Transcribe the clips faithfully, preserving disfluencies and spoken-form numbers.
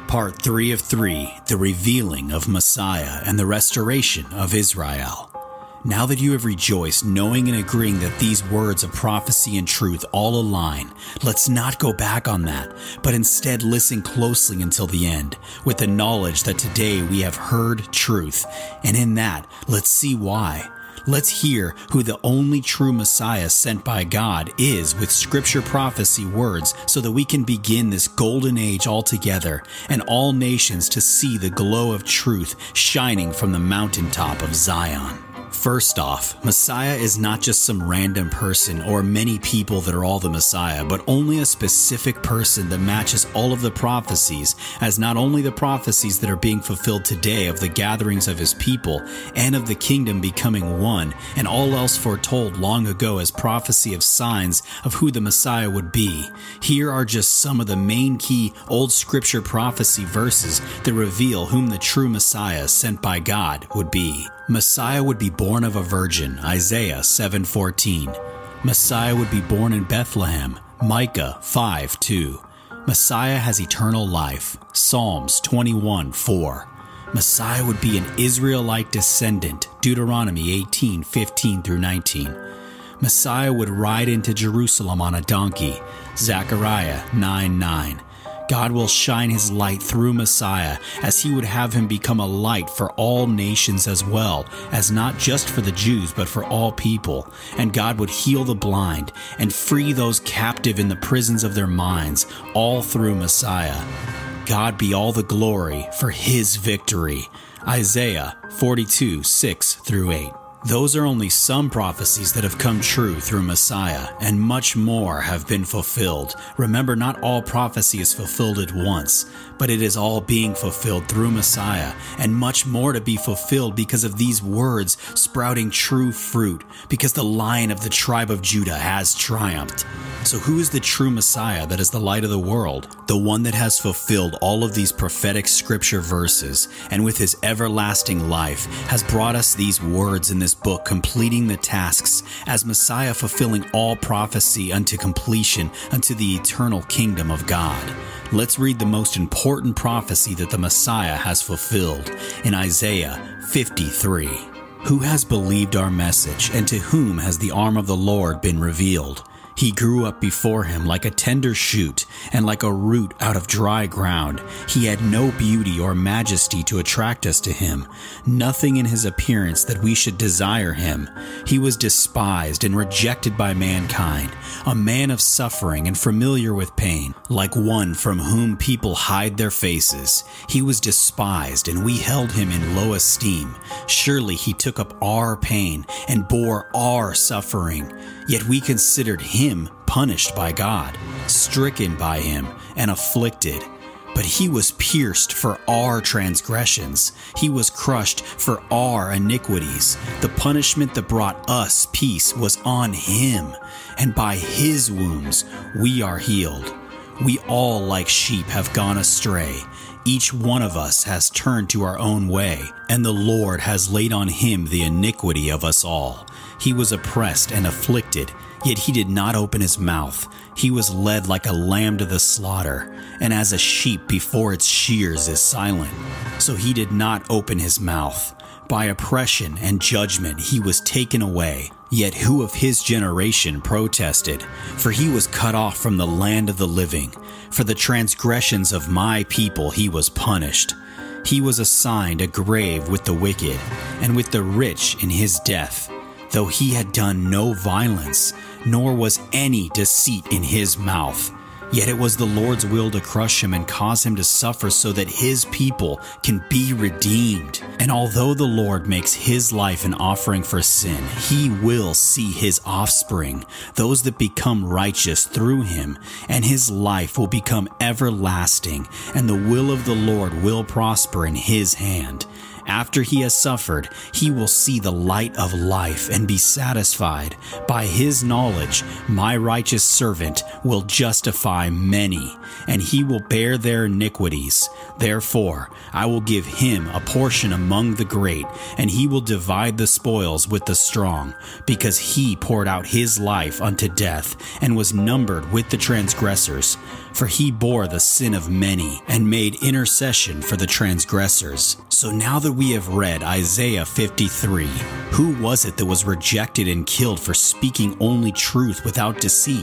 Part three of three, the revealing of Messiah and the restoration of Israel. Now that you have rejoiced, knowing and agreeing that these words of prophecy and truth all align, let's not go back on that, but instead listen closely until the end, with the knowledge that today we have heard truth, and in that, let's see why. Let's hear who the only true Messiah sent by God is with scripture prophecy words so that we can begin this golden age altogether and all nations to see the glow of truth shining from the mountaintop of Zion. First off, Messiah is not just some random person or many people that are all the Messiah, but only a specific person that matches all of the prophecies, as not only the prophecies that are being fulfilled today of the gatherings of his people and of the kingdom becoming one, and all else foretold long ago as prophecy of signs of who the Messiah would be. Here are just some of the main key old scripture prophecy verses that reveal whom the true Messiah sent by God would be. Messiah would be born of a virgin, Isaiah seven fourteen. Messiah would be born in Bethlehem, Micah five two. Messiah has eternal life, Psalms twenty-one four. Messiah would be an Israelite descendant, Deuteronomy eighteen fifteen through nineteen. Messiah would ride into Jerusalem on a donkey, Zechariah nine nine. God will shine his light through Messiah, as he would have him become a light for all nations as well, as not just for the Jews but for all people. And God would heal the blind and free those captive in the prisons of their minds, all through Messiah. God be all the glory for his victory. Isaiah forty-two six through eight. Those are only some prophecies that have come true through Messiah, and much more have been fulfilled. Remember, not all prophecy is fulfilled at once, but it is all being fulfilled through Messiah, and much more to be fulfilled because of these words sprouting true fruit, because the Lion of the tribe of Judah has triumphed. So who is the true Messiah that is the light of the world? The one that has fulfilled all of these prophetic scripture verses, and with his everlasting life has brought us these words in this book, completing the tasks as Messiah, fulfilling all prophecy unto completion, unto the eternal kingdom of God. Let's read the most important prophecy that the Messiah has fulfilled in Isaiah fifty-three. Who has believed our message, and to whom has the arm of the Lord been revealed? He grew up before him like a tender shoot, and like a root out of dry ground. He had no beauty or majesty to attract us to him, nothing in his appearance that we should desire him. He was despised and rejected by mankind, a man of suffering and familiar with pain, like one from whom people hide their faces. He was despised, and we held him in low esteem. Surely he took up our pain and bore our suffering. Yet we considered him punished by God, stricken by him, and afflicted. But he was pierced for our transgressions. He was crushed for our iniquities. The punishment that brought us peace was on him, and by his wounds we are healed. We all like sheep have gone astray. Each one of us has turned to our own way, and the Lord has laid on him the iniquity of us all. He was oppressed and afflicted, yet he did not open his mouth. He was led like a lamb to the slaughter, and as a sheep before its shears is silent, so he did not open his mouth. By oppression and judgment he was taken away. Yet who of his generation protested? For he was cut off from the land of the living. For the transgressions of my people he was punished. He was assigned a grave with the wicked, and with the rich in his death, though he had done no violence, nor was any deceit in his mouth. Yet it was the Lord's will to crush him and cause him to suffer so that his people can be redeemed. And although the Lord makes his life an offering for sin, he will see his offspring, those that become righteous through him, and his life will become everlasting, and the will of the Lord will prosper in his hand. After he has suffered, he will see the light of life and be satisfied. By his knowledge, my righteous servant will justify many, and he will bear their iniquities. Therefore, I will give him a portion among the great, and he will divide the spoils with the strong, because he poured out his life unto death, and was numbered with the transgressors. For he bore the sin of many, and made intercession for the transgressors. So now that we have read Isaiah fifty-three, who was it that was rejected and killed for speaking only truth without deceit?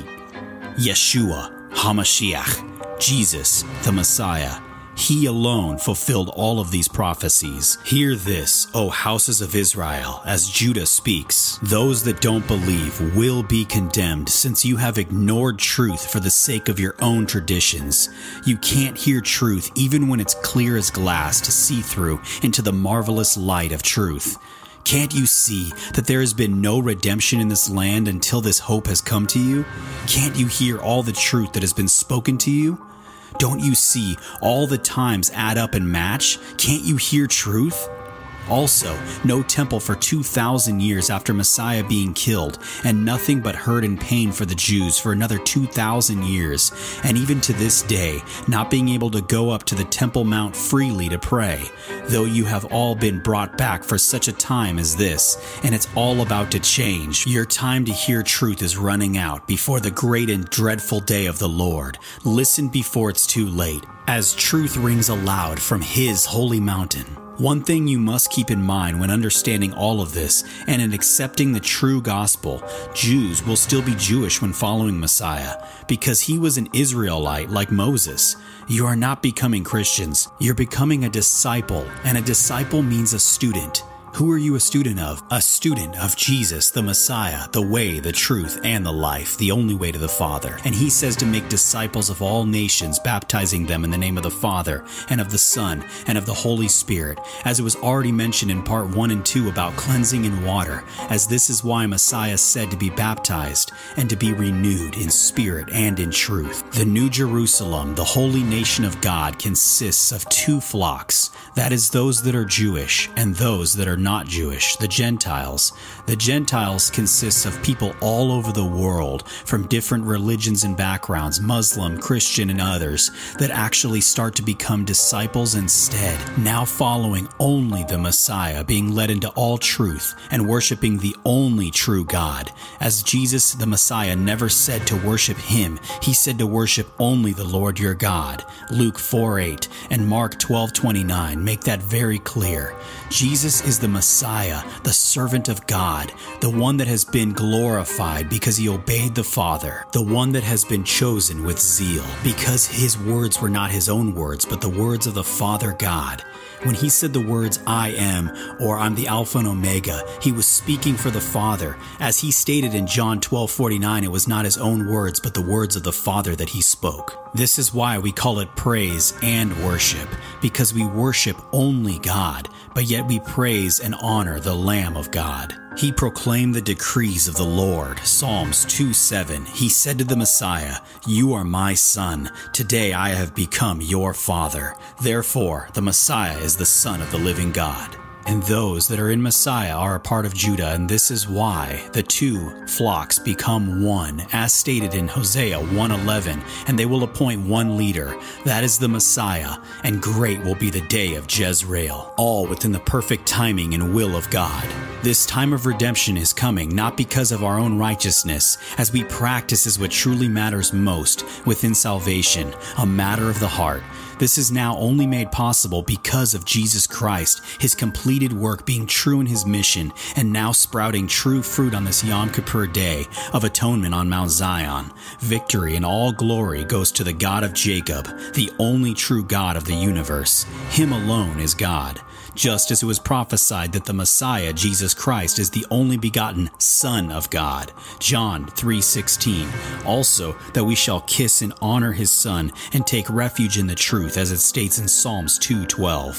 Yeshua, HaMashiach, Jesus, the Messiah. He alone fulfilled all of these prophecies. Hear this, O houses of Israel, as Judah speaks. Those that don't believe will be condemned, since you have ignored truth for the sake of your own traditions. You can't hear truth even when it's clear as glass to see through into the marvelous light of truth. Can't you see that there has been no redemption in this land until this hope has come to you? Can't you hear all the truth that has been spoken to you? Don't you see all the times add up and match? Can't you hear truth? Also, no temple for two thousand years after Messiah being killed, and nothing but hurt and pain for the Jews for another two thousand years, and even to this day, not being able to go up to the Temple Mount freely to pray, though you have all been brought back for such a time as this, and it's all about to change. Your time to hear truth is running out before the great and dreadful day of the Lord. Listen before it's too late, as truth rings aloud from his holy mountain. One thing you must keep in mind when understanding all of this and in accepting the true gospel, Jews will still be Jewish when following Messiah, because he was an Israelite like Moses. You are not becoming Christians, you're becoming a disciple, and a disciple means a student. Who are you a student of? A student of Jesus, the Messiah, the way, the truth, and the life, the only way to the Father. And he says to make disciples of all nations, baptizing them in the name of the Father, and of the Son, and of the Holy Spirit, as it was already mentioned in part one and two about cleansing in water, as this is why Messiah said to be baptized, and to be renewed in spirit and in truth. The New Jerusalem, the holy nation of God, consists of two flocks, that is those that are Jewish, and those that are not Jewish, the Gentiles. The Gentiles consists of people all over the world, from different religions and backgrounds, Muslim, Christian, and others, that actually start to become disciples instead, now following only the Messiah, being led into all truth, and worshiping the only true God. As Jesus, the Messiah, never said to worship him, he said to worship only the Lord your God. Luke four eight and Mark twelve twenty-nine make that very clear. Jesus is the Messiah, the servant of God, the one that has been glorified because he obeyed the Father, the one that has been chosen with zeal, because his words were not his own words, but the words of the Father God. When he said the words, I am, or I'm the Alpha and Omega, he was speaking for the Father. As he stated in John twelve forty-nine, it was not his own words, but the words of the Father that he spoke. This is why we call it praise and worship, because we worship only God, but yet we praise and honor the Lamb of God. He proclaimed the decrees of the Lord. Psalms two seven. He said to the Messiah, You are my son. Today I have become your father. Therefore, the Messiah is the Son of the living God. And those that are in Messiah are a part of Judah, and this is why the two flocks become one, as stated in Hosea one eleven, and they will appoint one leader, that is the Messiah, and great will be the day of Jezreel, all within the perfect timing and will of God. This time of redemption is coming not because of our own righteousness, as we practice is what truly matters most within salvation, a matter of the heart. This is now only made possible because of Jesus Christ, his completed work being true in his mission, and now sprouting true fruit on this Yom Kippur day of atonement on Mount Zion. Victory and all glory goes to the God of Jacob, the only true God of the universe. Him alone is God. Just as it was prophesied that the Messiah, Jesus Christ, is the only begotten Son of God. John three sixteen. Also, that we shall kiss and honor his Son and take refuge in the truth, as it states in Psalms two twelve.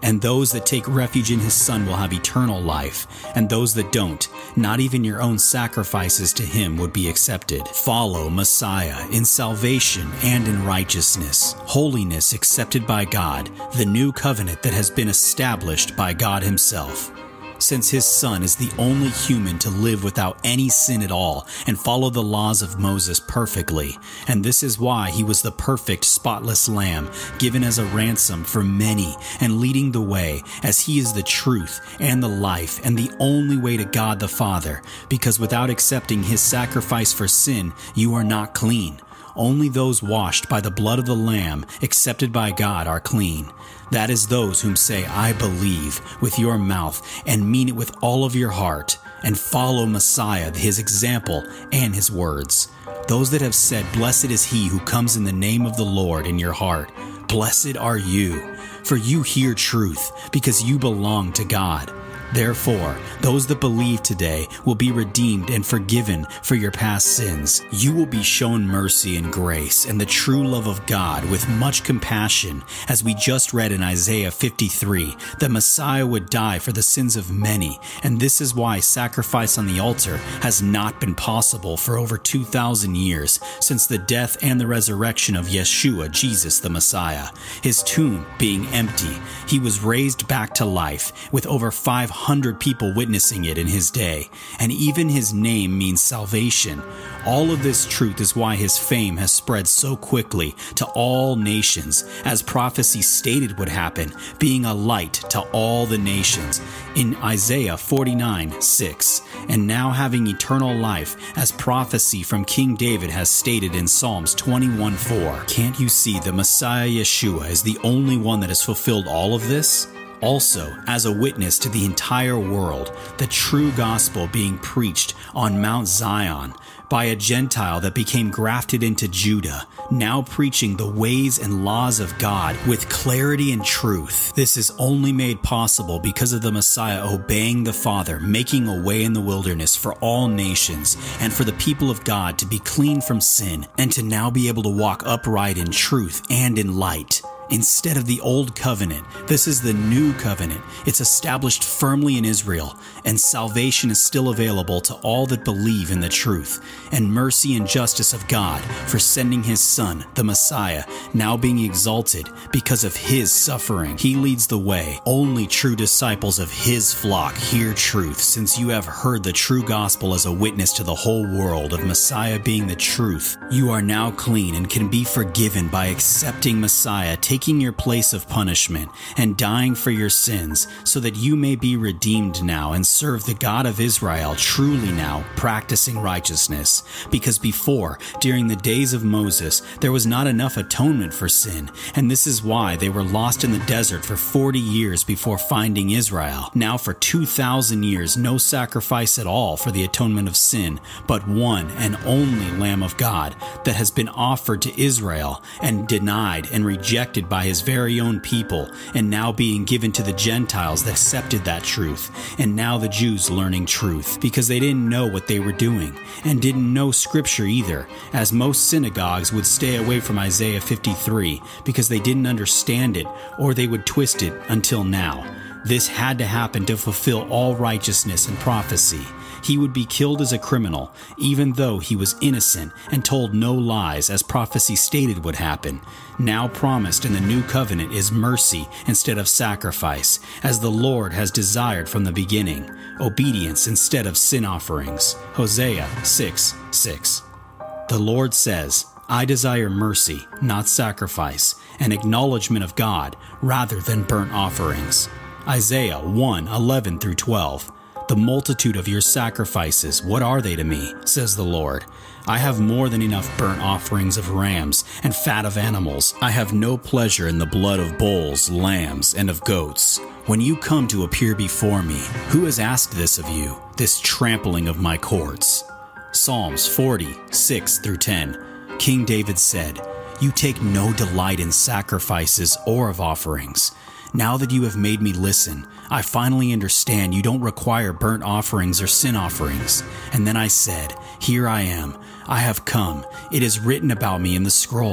And those that take refuge in his Son will have eternal life, and those that don't, not even your own sacrifices to him would be accepted. Follow Messiah in salvation and in righteousness, holiness accepted by God, the new covenant that has been established by God himself. Since his Son is the only human to live without any sin at all and follow the laws of Moses perfectly, and this is why he was the perfect, spotless lamb, given as a ransom for many and leading the way, as he is the truth and the life and the only way to God the Father, because without accepting his sacrifice for sin, you are not clean. Only those washed by the blood of the Lamb, accepted by God, are clean. That is those whom say, I believe, with your mouth, and mean it with all of your heart, and follow Messiah, his example, and his words. Those that have said, Blessed is he who comes in the name of the Lord in your heart. Blessed are you, for you hear truth, because you belong to God. Therefore, those that believe today will be redeemed and forgiven for your past sins. You will be shown mercy and grace and the true love of God with much compassion, as we just read in Isaiah fifty-three, that Messiah would die for the sins of many, and this is why sacrifice on the altar has not been possible for over two thousand years, since the death and the resurrection of Yeshua, Jesus the Messiah. His tomb being empty, he was raised back to life, with over five hundred people witnessing it in his day, and even his name means salvation. All of this truth is why his fame has spread so quickly to all nations, as prophecy stated would happen, being a light to all the nations in Isaiah forty-nine six, and now having eternal life, as prophecy from King David has stated in Psalms twenty-one four. Can't you see the Messiah Yeshua is the only one that has fulfilled all of this? Also, as a witness to the entire world, the true gospel being preached on Mount Zion by a Gentile that became grafted into Judah, now preaching the ways and laws of God with clarity and truth. This is only made possible because of the Messiah obeying the Father, making a way in the wilderness for all nations, and for the people of God to be clean from sin, and to now be able to walk upright in truth and in light. Instead of the old covenant, this is the new covenant. It's established firmly in Israel, and salvation is still available to all that believe in the truth, and mercy and justice of God for sending his Son, the Messiah, now being exalted because of his suffering. He leads the way. Only true disciples of his flock hear truth, since you have heard the true gospel as a witness to the whole world of Messiah being the truth. You are now clean and can be forgiven by accepting Messiah, taking taking your place of punishment and dying for your sins, so that you may be redeemed now and serve the God of Israel truly now, practicing righteousness. Because before, during the days of Moses, there was not enough atonement for sin, and this is why they were lost in the desert for forty years before finding Israel. Now for two thousand years, no sacrifice at all for the atonement of sin, but one and only Lamb of God that has been offered to Israel and denied and rejected by his very own people, and now being given to the Gentiles that accepted that truth, and now the Jews learning truth, because they didn't know what they were doing, and didn't know Scripture either, as most synagogues would stay away from Isaiah fifty-three, because they didn't understand it, or they would twist it until now. This had to happen to fulfill all righteousness and prophecy. He would be killed as a criminal, even though he was innocent and told no lies, as prophecy stated would happen. Now promised in the new covenant is mercy instead of sacrifice, as the Lord has desired from the beginning, obedience instead of sin offerings. Hosea six six. The Lord says, I desire mercy, not sacrifice, and acknowledgement of God rather than burnt offerings. Isaiah one eleven through twelve. The multitude of your sacrifices, what are they to me, says the Lord? I have more than enough burnt offerings of rams and fat of animals. I have no pleasure in the blood of bulls, lambs, and of goats. When you come to appear before me, who has asked this of you, this trampling of my courts? Psalms forty six through ten. King David said, You take no delight in sacrifices or of offerings. Now that you have made me listen, I finally understand you don't require burnt offerings or sin offerings. And then I said, Here I am. I have come. It is written about me in the scroll.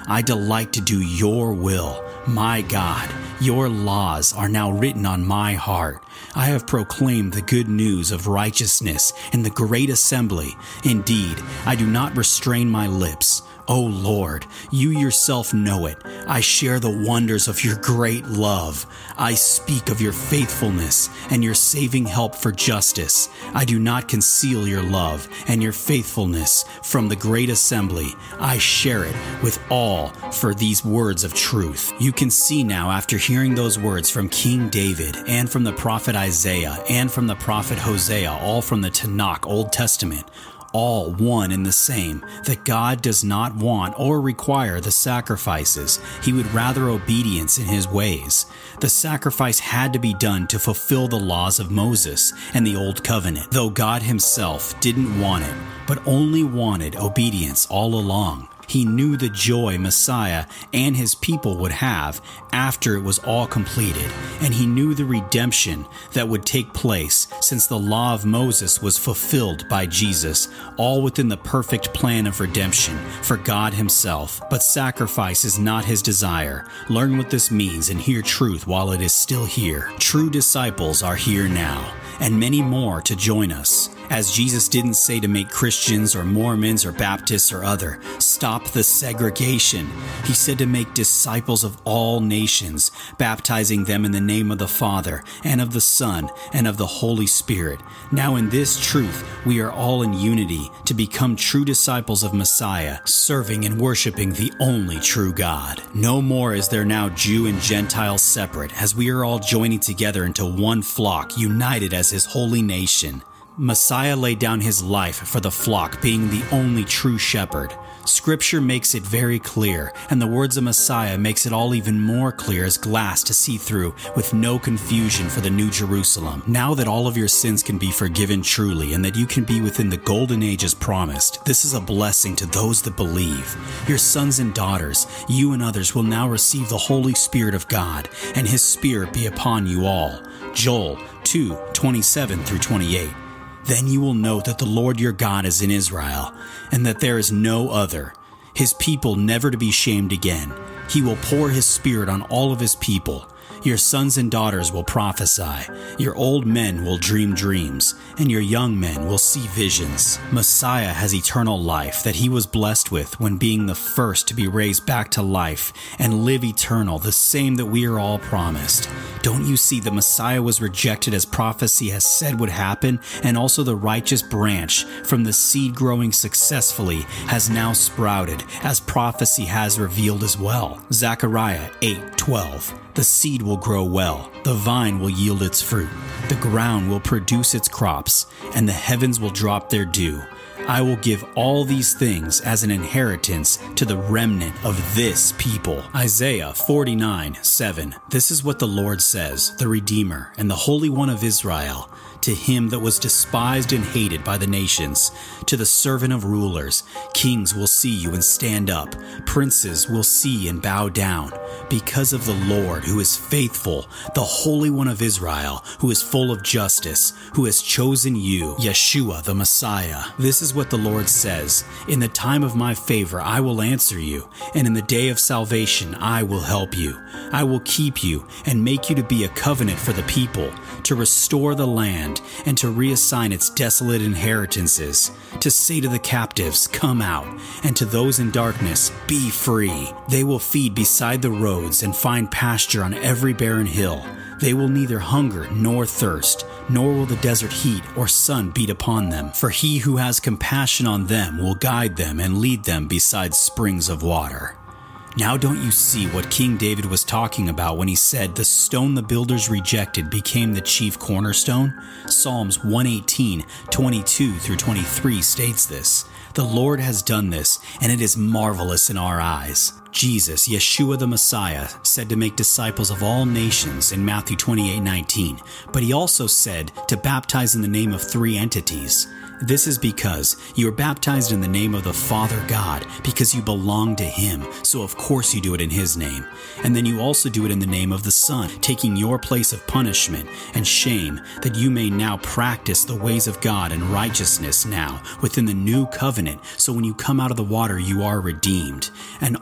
I delight to do your will. My God, your laws are now written on my heart. I have proclaimed the good news of righteousness in the great assembly. Indeed, I do not restrain my lips. O Lord, you yourself know it. I share the wonders of your great love. I speak of your faithfulness and your saving help for justice. I do not conceal your love and your faithfulness from the great assembly. I share it with all for these words of truth. You can see now, after hearing those words from King David and from the prophet Isaiah and from the prophet Hosea, all from the Tanakh, Old Testament, all one and the same, that God does not want or require the sacrifices. He would rather obedience in his ways. The sacrifice had to be done to fulfill the laws of Moses and the Old Covenant, though God himself didn't want it, but only wanted obedience all along. He knew the joy Messiah and his people would have after it was all completed, and he knew the redemption that would take place since the law of Moses was fulfilled by Jesus, all within the perfect plan of redemption for God himself. But sacrifice is not his desire. Learn what this means and hear truth while it is still here. True disciples are here now, and many more to join us. As Jesus didn't say to make Christians or Mormons or Baptists or other. Stop the segregation. He said to make disciples of all nations, baptizing them in the name of the Father and of the Son and of the Holy Spirit. Now in this truth we are all in unity to become true disciples of Messiah, serving and worshiping the only true God. No more is there now Jew and Gentile separate, as we are all joining together into one flock, united as his holy nation. Messiah laid down his life for the flock, being the only true shepherd. Scripture makes it very clear, and the words of Messiah makes it all even more clear as glass to see through, with no confusion for the New Jerusalem. Now that all of your sins can be forgiven truly, and that you can be within the golden age as promised, this is a blessing to those that believe. Your sons and daughters, you and others, will now receive the Holy Spirit of God, and his Spirit be upon you all. Joel two, twenty-seven through twenty-eight. Then you will know that the Lord your God is in Israel, and that there is no other, his people never to be shamed again. He will pour his Spirit on all of his people. Your sons and daughters will prophesy, your old men will dream dreams, and your young men will see visions. Messiah has eternal life that he was blessed with when being the first to be raised back to life and live eternal, the same that we are all promised. Don't you see that Messiah was rejected as prophecy has said would happen, and also the righteous branch from the seed growing successfully has now sprouted, as prophecy has revealed as well. Zechariah eight twelve. The seed will grow well, the vine will yield its fruit, the ground will produce its crops, and the heavens will drop their dew. I will give all these things as an inheritance to the remnant of this people. Isaiah forty-nine seven. This is what the Lord says, the Redeemer and the Holy One of Israel. To him that was despised and hated by the nations, to the servant of rulers, kings will see you and stand up, princes will see and bow down, because of the Lord who is faithful, the Holy One of Israel, who is full of justice, who has chosen you, Yeshua the Messiah. This is what the Lord says, in the time of my favor I will answer you, and in the day of salvation I will help you. I will keep you and make you to be a covenant for the people, to restore the land, and to reassign its desolate inheritances, to say to the captives, come out, and to those in darkness, be free. They will feed beside the roads and find pasture on every barren hill. They will neither hunger nor thirst, nor will the desert heat or sun beat upon them. For he who has compassion on them will guide them and lead them beside springs of water. Now don't you see what King David was talking about when he said, the stone the builders rejected became the chief cornerstone? Psalms one eighteen, twenty-two through twenty-three states this. The Lord has done this, and it is marvelous in our eyes. Jesus, Yeshua the Messiah, said to make disciples of all nations in Matthew twenty-eight nineteen, but he also said to baptize in the name of three entities. This is because you are baptized in the name of the Father God, because you belong to him, so of course you do it in his name. And then you also do it in the name of the Son, taking your place of punishment and shame, that you may now practice the ways of God and righteousness now within the new covenant, so when you come out of the water you are redeemed. And also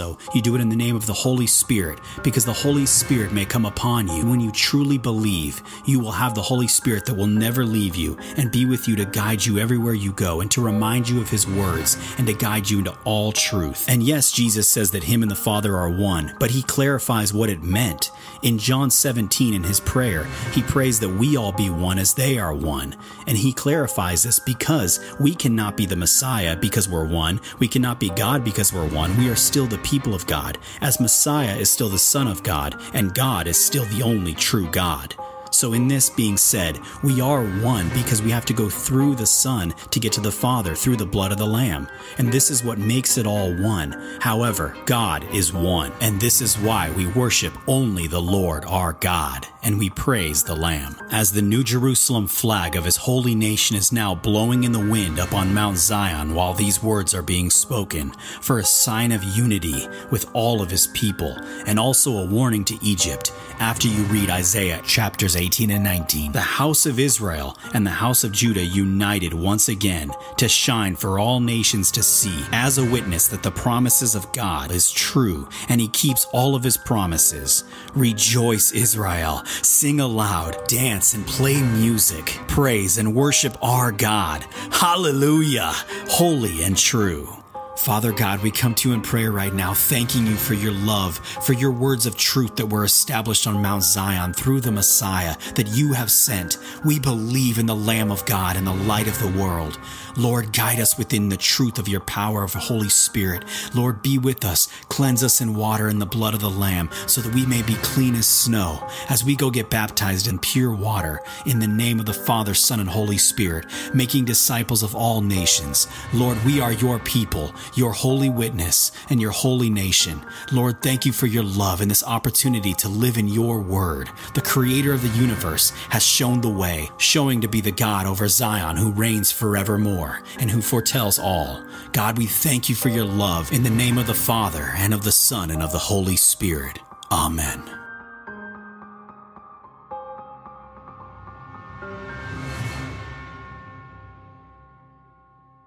Also, you do it in the name of the Holy Spirit, because the Holy Spirit may come upon you. When you truly believe, you will have the Holy Spirit that will never leave you and be with you to guide you everywhere you go and to remind you of his words and to guide you into all truth. And yes, Jesus says that him and the Father are one, but he clarifies what it meant. In John seventeen, in his prayer, he prays that we all be one as they are one. And he clarifies this because we cannot be the Messiah because we're one. We cannot be God because we're one. We are still the people of God, as Messiah is still the Son of God, and God is still the only true God. So in this being said, we are one because we have to go through the Son to get to the Father through the blood of the Lamb. And this is what makes it all one. However, God is one. And this is why we worship only the Lord our God, and we praise the Lamb. As the New Jerusalem flag of his holy nation is now blowing in the wind up on Mount Zion while these words are being spoken, for a sign of unity with all of his people, and also a warning to Egypt, after you read Isaiah chapters eighteen and nineteen. The house of Israel and the house of Judah united once again to shine for all nations to see, as a witness that the promises of God is true, and he keeps all of his promises. Rejoice, Israel. Sing aloud, dance, and play music. Praise and worship our God. Hallelujah, holy and true. Father God, we come to you in prayer right now, thanking you for your love, for your words of truth that were established on Mount Zion through the Messiah that you have sent. We believe in the Lamb of God and the light of the world. Lord, guide us within the truth of your power of the Holy Spirit. Lord, be with us. Cleanse us in water and the blood of the Lamb so that we may be clean as snow as we go get baptized in pure water in the name of the Father, Son, and Holy Spirit, making disciples of all nations. Lord, we are your people, your holy witness, and your holy nation. Lord, thank you for your love and this opportunity to live in your word. The creator of the universe has shown the way, showing to be the God over Zion who reigns forevermore and who foretells all. God, we thank you for your love in the name of the Father and of the Son and of the Holy Spirit. Amen.